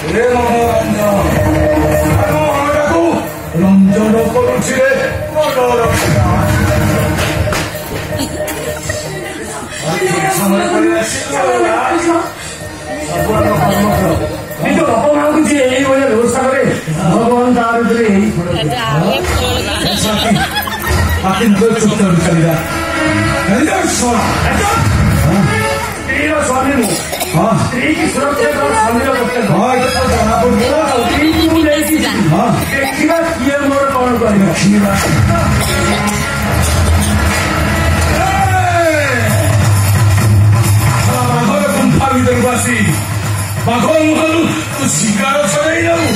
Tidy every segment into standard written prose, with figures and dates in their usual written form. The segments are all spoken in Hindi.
내 마음은 사랑하라고 런저로 꼬르치에 얻어럽시다. 상을 걸려 시도라. itu apa aku sih ini banyak dosa kali. Bhagwan tahu deh. Makin betul sekali dah. Ada suara. Ini suamimu. Ini suratnya kalau suaminya betul. Itu jangan pun bola. Ini mulai sih. Kita dia mau orang kaya. Terpasi, bagong halu tu sigaro sarai lau.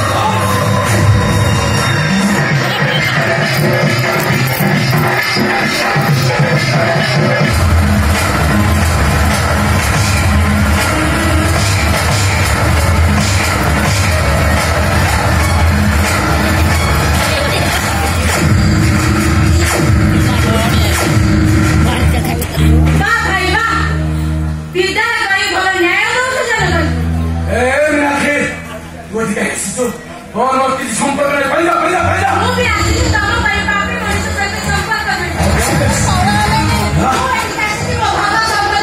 और किसी संपर्क में पहला वो भी आज ही दोनों भाई बाप में मनुष्य से संपर्क कर रहे हैं वो एक टैक्सी में भागा संपर्क